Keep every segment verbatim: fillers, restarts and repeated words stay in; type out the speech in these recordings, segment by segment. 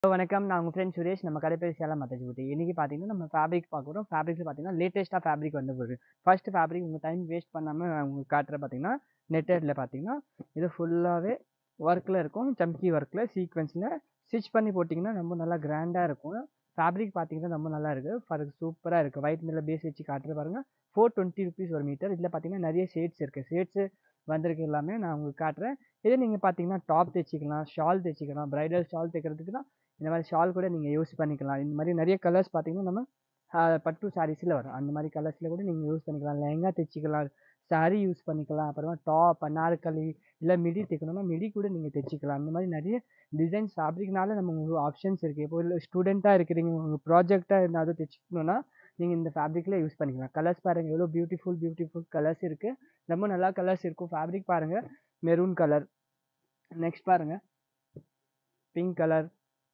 வணக்கம். நான் உங்க ஃப்ரெண்ட் சுரேஷ். நம்ம கடை பேர் சேலம் மத்தஜி. இன்னைக்கு பார்த்தீங்கன்னா, நம்ம ஃபேப்ரிக் பார்க்க போறோம். ஃபேப்ரிக்ல பார்த்தீங்கன்னா, லேட்டஸ்ட்டா ஃபேப்ரிக் வந்து வருது. ஃபர்ஸ்ட் ஃபேப்ரிக் உங்க டைம் வேஸ்ட் பண்ணாம நான் உங்களுக்கு காட்டுறேன் பார்த்தீங்கன்னா, நெட்டட்ல பார்த்தீங்கன்னா, இது ஃபுல்லாவே ஒர்க்ல இருக்கும். சம்கி ஒர்க்ல, சீக்வென்ஸ்ல ஸ்டிச் பண்ணி போட்டீங்கன்னா, ரொம்ப நல்லா கிராண்டா இருக்கும். ஃபேப்ரிக் பார்த்தீங்கன்னா, ரொம்ப நல்லா இருக்கு. ஃபார் சூப்பரா இருக்கு. ஒயிட் மேல பேஸ் வச்சு காட்டுறேன் பாருங்க. நானூற்று இருபது ரூபீஸ் ஒரு மீட்டர். இதுல பார்த்தீங்கன்னா, நெறைய ஷேட்ஸ் இருக்கு. ஷேட்ஸ் வந்திருக்கு எல்லாமே நான் உங்களுக்கு காட்டுறேன். இதே நீங்க பார்த்தீங்கன்னா, டாப் தச்சுக்கலாம், ஷால் தச்சுக்கலாம். பிரைடல் ஷால் தைக்கிறதுக்குன்னா இந்த மாதிரி ஷால் கூட நீங்கள் யூஸ் பண்ணிக்கலாம். இந்த மாதிரி நிறைய கலர்ஸ் பார்த்தீங்கன்னா நம்ம ஆஹ், பட்டு சாரீஸில் வரும். அந்த மாதிரி கலர்ஸில் கூட நீங்கள் யூஸ் பண்ணிக்கலாம். லெஹங்கா தைச்சிக்கலாம், சாரீ யூஸ் பண்ணிக்கலாம். அப்புறமா டாப், அனார்கலி, இல்லை மிடி தைக்கணும்னா மிடி கூட நீங்கள் தைச்சிக்கலாம். அந்த மாதிரி நிறைய டிசைன்ஸ் ஃபேப்ரிக்னால நம்ம உங்களுக்கு ஆப்ஷன்ஸ் இருக்குது. இப்போ இல்லை ஸ்டூடெண்ட்டாக இருக்கிறீங்க, உங்கள் ப்ராஜெக்டாக இருந்தாலும் தைச்சிக்கணும்னா நீங்கள் இந்த ஃபேப்ரிக்கில் யூஸ் பண்ணிக்கலாம். கலர்ஸ் பாருங்கள், எவ்வளோ பியூட்டிஃபுல் பியூட்டிஃபுல் கலர்ஸ் இருக்குது. ரொம்ப நல்லா கலர்ஸ் இருக்கும். ஃபேப்ரிக் பாருங்கள், மெரூன் கலர், நெக்ஸ்ட் பாருங்கள் pink colour,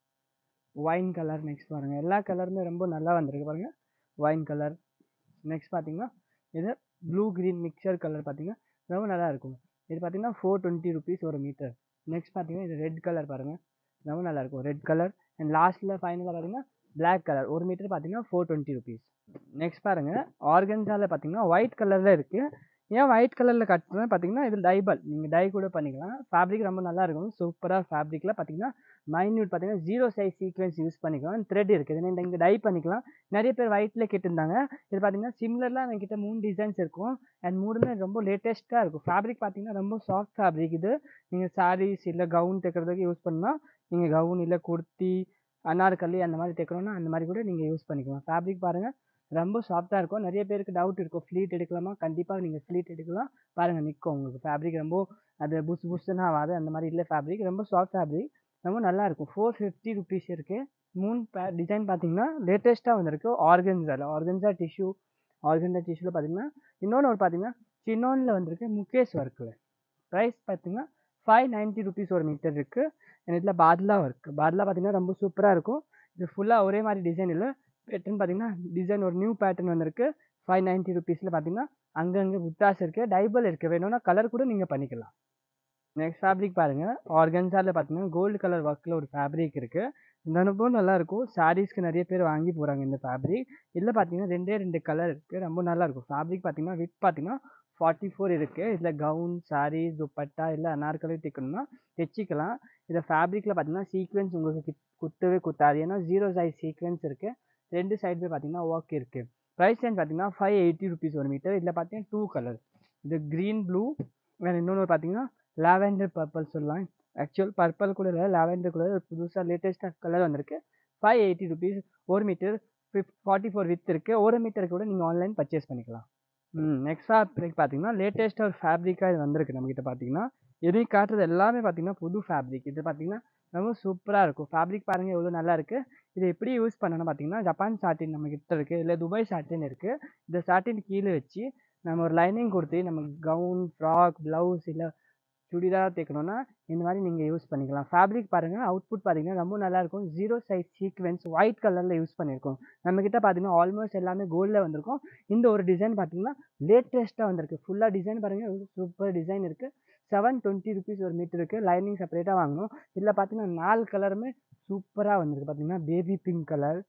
wine colour, next பாருங்க எல்லா கலருமே ரொம்ப நல்லா வந்திருக்கு பாருங்க. ஒயின் கலர், நெக்ஸ்ட் பார்த்தீங்கன்னா இது ப்ளூ கிரீன் மிக்சர் கலர் பார்த்தீங்கன்னா ரொம்ப நல்லா இருக்கும். இது பார்த்தீங்கன்னா ஃபோர் டுவெண்ட்டி ருபீஸ் ஒரு மீட்டர். நெக்ஸ்ட் பார்த்தீங்கன்னா இது ரெட் கலர் பாருங்க, ரொம்ப நல்லா இருக்கும் ரெட் கலர். அண்ட் லாஸ்ட்ல ஃபைனலாக பார்த்தீங்கன்னா பிளாக் கலர் ஒரு மீட்டர் பார்த்தீங்கன்னா ஃபோர் டுவெண்ட்டி ருபீஸ். நெக்ஸ்ட் பாருங்க ஆர்கன்ஸால பார்த்தீங்கன்னா ஒயிட் கலர்ல இருக்கு. ஏன் ஒயிட் கலரில் கட்டுறேன் பார்த்தீங்கன்னா இது டைபல், நீங்கள் டை கூட பண்ணிக்கலாம். ஃபேப்ரிக் ரொம்ப நல்லா இருக்கும். சூப்பராக ஃபேப்ரிக்கில் பார்த்தீங்கன்னா மைன்யூட் பார்த்தீங்கன்னா ஜீரோ சைஸ் சீக்வன்ஸ் யூஸ் பண்ணிக்கலாம். த்ரெட் இருக்குது, இதை நீங்கள் டை பண்ணிக்கலாம். நிறைய பேர் ஒயிட்டில் கேட்டிருந்தாங்க. இது பார்த்தீங்கன்னா சிம்லர்லாம் என்கிட்ட மூணு டிசைன்ஸ் இருக்கும். அண்ட் மூணுமே ரொம்ப லேட்டஸ்ட்டாக இருக்கும். ஃபேப்ரிக் பார்த்தீங்கன்னா ரொம்ப சாஃப்ட் ஃபேப்ரிக். இது நீங்கள் சாரீஸ் இல்லை கவுன் தைக்கிறதுக்கு யூஸ் பண்ணால், நீங்கள் கவுன் இல்லை குர்த்தி, அனார்கலி அந்த மாதிரி தைக்கணும்னா அந்த மாதிரி கூட நீங்கள் யூஸ் பண்ணிக்கலாம். ஃபேப்ரிக் பாருங்கள் ரொம்ப சாஃப்டாக இருக்கும். நிறைய பேருக்கு டவுட் இருக்கும், ஃப்ளீட் எடுக்கலாமா? கண்டிப்பாக நீங்கள் ஃப்ளீட் எடுக்கலாம். பாருங்கள் நிற்கும் உங்களுக்கு. ஃபேப்ரிக் ரொம்ப அது புஸ் புஸ்ஸுன்னு ஆகாது, அந்த மாதிரி இல்லை. ஃபேப்ரிக் ரொம்ப சாஃப்ட் ஃபேப்ரிக், ரொம்ப நல்லா இருக்கும். ஃபோர் ஃபிஃப்டி ருபீஸ் இருக்குது. மூணு பே டிசைன் பார்த்தீங்கன்னா லேட்டஸ்ட்டாக வந்திருக்கு. ஆர்கன்ஸாவில் ஆர்கன்ஸா டிஷ்யூ, ஆர்கன்ஸா டிஷ்யூவில் பார்த்தீங்கன்னா இன்னொன்று ஒரு பார்த்தீங்கன்னா சின்னோனில் வந்திருக்கு முகேஷ் ஒர்க்கில். ப்ரைஸ் பார்த்தீங்கன்னா ஃபைவ் நைன்ட்டி ருபீஸ் ஒரு மீட்டர் இருக்குது. எனக்கு இதில் பாத்லா ஒர்க், பாத்லா பார்த்தீங்கன்னா ரொம்ப சூப்பராக இருக்கும். இது ஃபுல்லாக ஒரே மாதிரி டிசைன் இல்லை, பேட்டர்ன் பார்த்தீங்கன்னா டிசைன் ஒரு நியூ பேட்டர்ன் வந்திருக்கு. ஃபைவ் நைன்ட்டி ருபீஸில் பார்த்தீங்கன்னா அங்கங்கே புட்டாஸ் இருக்குது, டைபல் இருக்குது. வேணும்னா கலர் கூட நீங்கள் பண்ணிக்கலாம். நெக்ஸ்ட் ஃபேப்ரிக் பாருங்கள், ஆர்கன்ஸாவில் பார்த்தீங்கன்னா கோல்டு கலர் ஒர்க்கில் ஒரு ஃபேப்ரிக் இருக்குது. இந்த அனுபவம் நல்லாயிருக்கும். சாரீஸ்க்கு நிறைய பேர் வாங்கி போகிறாங்க இந்த ஃபேப்ரிக். இதில் பார்த்தீங்கன்னா ரெண்டே ரெண்டு கலர் இருக்குது, ரொம்ப நல்லாயிருக்கும். ஃபேப்ரிக் பார்த்தீங்கன்னா வித் பார்த்தீங்கன்னா ஃபார்ட்டி ஃபோர் இருக்குது. இதில் கவுன், சாரீ, துப்பட்டா இல்லை அனார்கலி தைக்கணும்னா தைச்சிக்கலாம். இதில் ஃபேப்ரிக்கில் பார்த்தீங்கன்னா சீக்வென்ஸ் உங்களுக்கு குத்தவே குத்தாது, ஏன்னா ஜீரோ சைஸ் சீக்வென்ஸ் இருக்குது. ரெண்டு சைடுமே பார்த்தீங்கன்னா ஒர்க் இருக்குது. ப்ரைஸ் ரேஞ்ச் பார்த்தீங்கன்னா ஃபைவ் எயிட்டி ருபீஸ் ஒரு மீட்டர். இதில் பார்த்தீங்கன்னா டூ கலர், இது க்ரீன் ப்ளூ, வேறு இன்னொன்று பார்த்தீங்கன்னா லாவெண்டர் பர்பிள் சொல்லலாம். ஆக்சுவல் பர்பிள் கூட இல்லை, லாவெண்டர் கூட புதுசாக லேட்டஸ்ட்டாக கலர் வந்திருக்கு. ஃபைவ் எயிட்டி ருபீஸ் ஒரு metre. Fifty forty four width இருக்குது. ஒரு மீட்டருக்கு கூட நீங்கள் ஆன்லைன் பர்ச்சேஸ் பண்ணிக்கலாம். ம் நெக்ஸ்ட் ஃபேப்ரிக் பார்த்தீங்கன்னா லேட்டஸ்ட்டாக ஒரு ஃபேப்ரிக்காக இது வந்திருக்கு நம்மகிட்ட. பார்த்தீங்கன்னா எதையும் காட்டுறது எல்லாமே பார்த்தீங்கன்னா புது ஃபேப்ரிக். இது பார்த்தீங்கன்னா ரொம்ப சூப்பராக இருக்கும். ஃபேப்ரிக் பாருங்கள் எவ்வளோ நல்லா இருக்குது. இதை எப்படி யூஸ் பண்ணணும் பார்த்தீங்கன்னா ஜப்பான் சாட்டின் நம்மகிட்ட இருக்குது, இல்லை துபாய் சாட்டின் இருக்குது. இந்த சாட்டின் கீழே வச்சு நம்ம ஒரு லைனிங் கொடுத்து நம்ம கவுன், ஃப்ராக், ப்ளவுஸ் இல்லை சுடிதார் தைக்கணும்னா இந்த மாதிரி நீங்கள் யூஸ் பண்ணிக்கலாம். ஃபேப்ரிக் பாருங்கள், அவுட்புட் பார்த்தீங்கன்னா ரொம்ப நல்லாயிருக்கும். ஜீரோ சைஸ் சீக்வென்ஸ் ஒயிட் கலரில் யூஸ் பண்ணியிருக்கோம். நம்மக்கிட்ட பார்த்தீங்கன்னா ஆல்மோஸ்ட் எல்லாமே கோல்டில் வந்திருக்கும். இந்த ஒரு டிசைன் பார்த்தீங்கன்னா லேட்டஸ்ட்டாக வந்திருக்கு. ஃபுல்லாக டிசைன் பாருங்கள், சூப்பர் டிசைன் இருக்குது. செவன் டுவெண்ட்டி ருபீஸ் ஒரு மீட்டர் இருக்குது. லைனிங் செப்பரேட்டாக வாங்கணும். இதில் பார்த்தீங்கன்னா நாலு கலருமே சூப்பராக வந்திருக்கு. பார்த்தீங்கன்னா baby pink colour,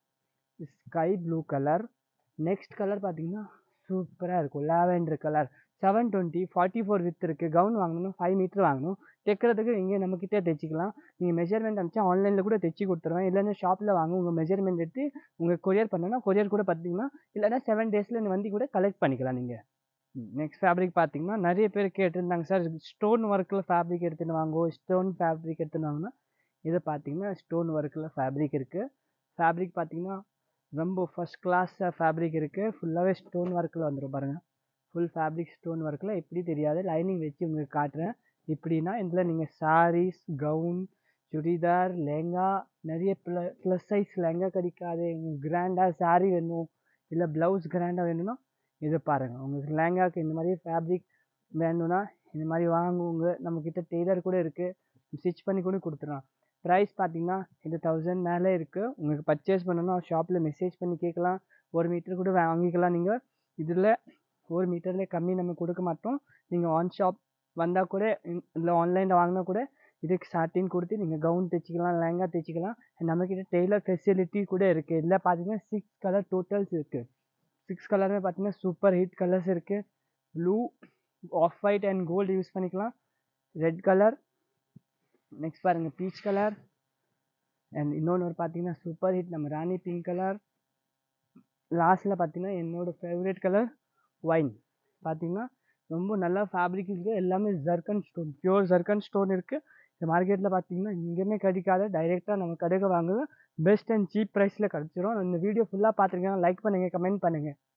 sky blue colour, next colour பார்த்தீங்கன்னா சூப்பராக இருக்கும் lavender colour. Seven twenty forty four width இருக்குது. கவுன் வாங்கணும், ஃபைவ் மீட்டர் வாங்கணும். தைக்கிறதுக்கு இங்கே நம்மக்கிட்டே தைச்சிக்கலாம். நீங்கள் மெஷர்மெண்ட் அனுப்பிச்சா ஆன்லைனில் கூட தைச்சி கொடுத்துருவேன். இல்லைன்னா ஷாப்பில் வாங்க, உங்கள் மெஷர்மெண்ட் எடுத்து உங்கள் கொரியர் பண்ணணும்னா கொரியர் கூட பார்த்தீங்கன்னா, இல்லைன்னா செவன் டேஸில் வந்து கூட கலெக்ட் பண்ணிக்கலாம் நீங்கள். நெக்ஸ்ட் ஃபேப்ரிக் பார்த்தீங்கன்னா நிறைய பேர் கேட்டிருந்தாங்க, சார் ஸ்டோன் ஒர்க்கில் ஃபேப்ரிக் எடுத்துன்னு வாங்கோ, ஸ்டோன் ஃபேப்ரிக் எடுத்துன்னு வாங்கினா இதை பார்த்தீங்கன்னா ஸ்டோன் ஒர்க்கில் ஃபேப்ரிக் இருக்குது. ஃபேப்ரிக் பார்த்தீங்கன்னா ரொம்ப ஃபர்ஸ்ட் கிளாஸ் ஃபேப்ரிக் இருக்குது. ஃபுல்லாகவே ஸ்டோன் ஒர்க்கில் வந்துடும் பாருங்கள். ஃபுல் ஃபேப்ரிக் ஸ்டோன் ஒர்க்கில் எப்படி தெரியாது, லைனிங் வச்சு உங்களுக்கு காட்டுறேன். இப்படின்னா இதில் நீங்கள் சாரீஸ், கவுன், சுடிதார், லெஹங்கா, நிறைய ப்ள ப்ளஸ் சைஸ் லெஹங்கா கிடைக்காது, உங்களுக்கு கிராண்டாக சாரீ வேணும், இல்லை ப்ளவுஸ் கிராண்டாக வேணும்னா இதை பாருங்கள். உங்களுக்கு லெஹங்காவுக்கு இந்த மாதிரி ஃபேப்ரிக் வேணும்னா இந்த மாதிரி வாங்குவோங்க. நம்மக்கிட்ட டெய்லர் கூட இருக்குது, ஸ்டிச் பண்ணி கூட கொடுத்துடலாம். ப்ரைஸ் பார்த்தீங்கன்னா இந்த தௌசண்ட் மேலே இருக்குது. உங்களுக்கு பர்ச்சேஸ் பண்ணணும்னா ஷாப்பில் மெசேஜ் பண்ணி கேட்கலாம். ஒரு மீட்டர் கூட வாங்கிக்கலாம் நீங்கள். இதில் ஒரு மீட்டர்லேயே கம்மி நம்ம கொடுக்க மாட்டோம். நீங்கள் ஆன் ஷாப் வந்தால் கூட இல்லை ஆன்லைனில் வாங்கினா கூட இதுக்கு சாட்டின் கொடுத்து நீங்கள் கவுன் தைச்சிக்கலாம், லெஹங்கா தைச்சிக்கலாம். நம்மக்கிட்ட டெய்லர் ஃபெசிலிட்டி கூட இருக்குது. இதில் பார்த்தீங்கன்னா சிக்ஸ் கலர் டோட்டல்ஸ் இருக்குது. சிக்ஸ் கலருமே பார்த்தீங்கன்னா சூப்பர் ஹிட் கலர்ஸ் இருக்குது. Blue, off white and gold use பண்ணிக்கலாம். ரெட் கலர், நெக்ஸ்ட் பாருங்கள் பீச் கலர், அண்ட் இன்னொன்று பார்த்தீங்கன்னா சூப்பர் ஹிட் நம்ம ராணி பிங்க் கலர். லாஸ்ட்டில் பார்த்தீங்கன்னா என்னோட ஃபேவரட் கலர் ஒயின். பார்த்தீங்கன்னா ரொம்ப நல்லா ஃபேப்ரிக் இருக்குது. எல்லாமே zircon stone, pure zircon stone இருக்குது. இந்த மார்க்கெட்டில் பார்த்தீங்கன்னா எங்கேயுமே கிடைக்காத, டைரெக்டாக நம்ம கடைக்கு வாங்குறது பெஸ்ட் அண்ட் சீப் ப்ரைஸில் கிடச்சிரும். இந்த வீடியோ ஃபுல்லாக பார்த்துருக்கீங்க, லைக் பண்ணுங்கள், கமெண்ட் பண்ணுங்கள்.